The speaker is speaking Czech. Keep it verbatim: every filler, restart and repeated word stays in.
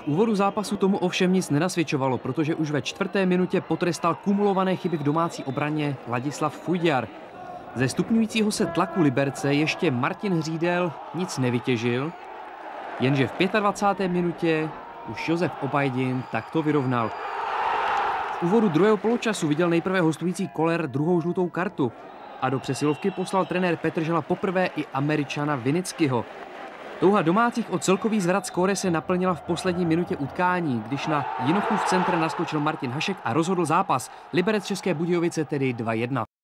V úvodu zápasu tomu ovšem nic nenasvědčovalo, protože už ve čtvrté minutě potrestal kumulované chyby v domácí obraně Ladislav Fujďar. Ze stupňujícího se tlaku Liberce ještě Martin Hřídel nic nevytěžil, jenže v dvacáté páté minutě už Josef Obajdin takto vyrovnal. V úvodu druhého poločasu viděl nejprve hostující Koller druhou žlutou kartu a do přesilovky poslal trenér Petržela poprvé i Američana Vinickyho. Touha domácích o celkový zvrat skóre se naplnila v poslední minutě utkání, když na Jinochův centr naskočil Martin Hašek a rozhodl zápas. Liberec České Budějovice tedy dva jedna.